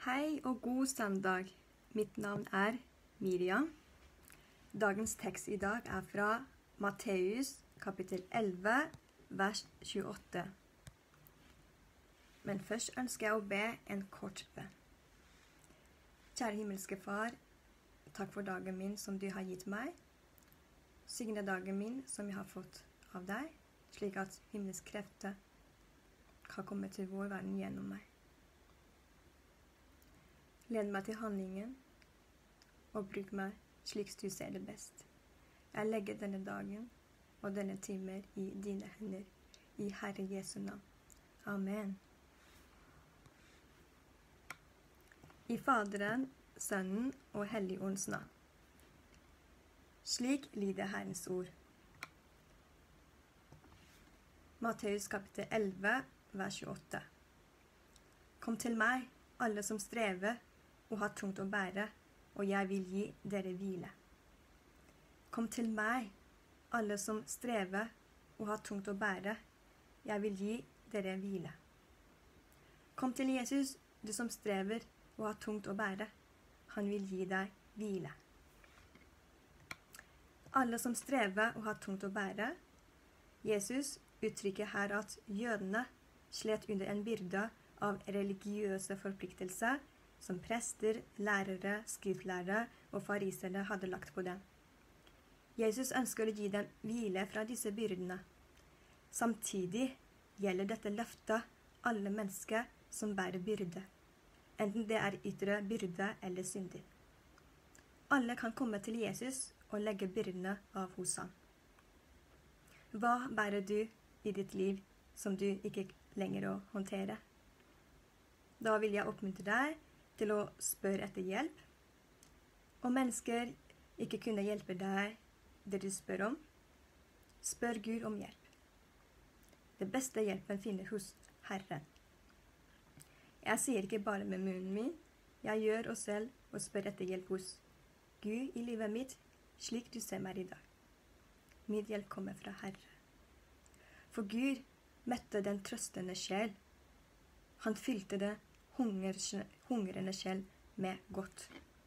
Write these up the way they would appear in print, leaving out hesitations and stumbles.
Hei og god søndag. Mitt navn er Miriam. Dagens tekst i dag er fra Matteus kapittel 11, vers 28. Men først ønsker jeg å be en kort bønn. Kjære himmelske Far, takk for dagen min som du har gitt meg. Signe dagen min som jeg har fått av deg, slik at himmelsk krefter kan komme til vår verden gjennom meg. Led meg til handlingen, og bruk meg slik du ser det best. Jeg legger denne dagen og denne timer i dine hender, i Herre Jesu navn. Amen. I Faderen, Sønnen og Helligåndens navn. Slik lyder Herrens ord. Matteus kapittel 11, vers 28. Kom til meg, alle som strever og har tungt å bære, og jeg vil gi dere hvile. Kom til meg, alle som strever og har tungt å bære, jeg vil gi dere hvile. Kom til Jesus, du som strever og har tungt å bære, han vil gi deg hvile. Alle som strever og har tungt å bære, Jesus uttrykker her at jødene slet under en byrde av religiøse forpliktelser som prester, lærere, skriftlærere og farisere hadde lagt på dem. Jesus ønsker å gi dem hvile fra disse byrdene. Samtidig gjelder dette løftet alle mennesker som bærer byrde, enten det er ytre byrde eller synder. Alle kan komme til Jesus og legge byrdene av hos ham. Hva bærer du i ditt liv som du ikke lenger å håndtere? Da vil jeg oppmuntre deg til å spørre etter hjelp. Om mennesker ikke kunne hjelpe deg det du spør om, spør Gud om hjelp. Det beste hjelpen finner hos Herren. Jeg sier ikke bare med munnen min, jeg gjør og selv og spør etter hjelp hos Gud i livet mitt, slik du ser meg i dag. Min hjelp kommer fra Herre. For Gud møtte den trøstende sjel. Han fylte det hungrende sjel med godt.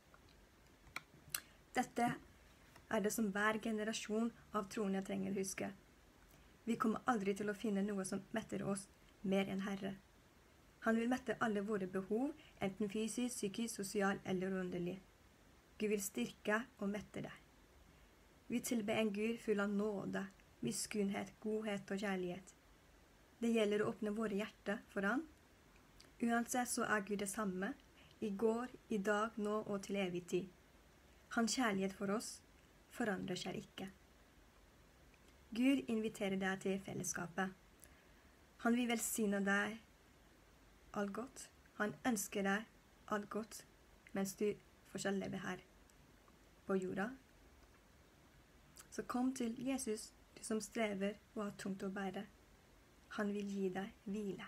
Dette er det som hver generasjon av troende trenger å huske. Vi kommer aldri til å finne noe som metter oss mer enn Herre. Han vil mette alle våre behov, enten fysisk, psykisk, sosial eller åndelig. Gud vil styrke og mette deg. Vi tilber en Gud full av nåde, miskunnhet, godhet og kjærlighet. Det gjelder å åpne våre hjerter for han. Uansett så er Gud det samme, i går, i dag, nå og til evig tid. Hans kjærlighet for oss forandrer seg ikke. Gud inviterer deg til fellesskapet. Han vil velsigne deg alt godt. Han ønsker deg alt godt, mens du fortsatt lever her på jorda. Så kom til Jesus, du som strever og har tungt å bære. Han vil gi deg hvile.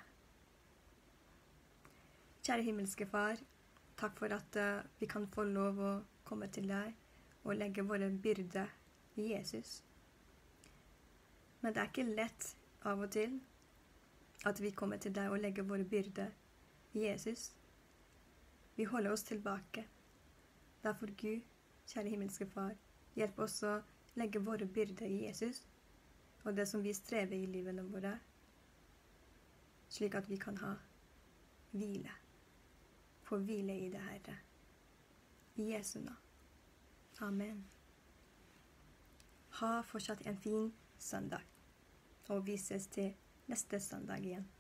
Kjære himmelske Far, takk for at vi kan få lov å komme til deg og legge våre byrder i Jesus. Men det er ikke lett av og til at vi kommer til deg og legger våre byrder i Jesus. Vi holder oss tilbake. Derfor Gud, kjære himmelske Far, hjelp oss å legge våre byrder i Jesus og det som vi strever i livene våre, slik at vi kan ha hvile. Få hvile i det, Herre. I Jesu navn. Amen. Ha fortsatt en fin søndag, og vi ses til neste søndag igjen.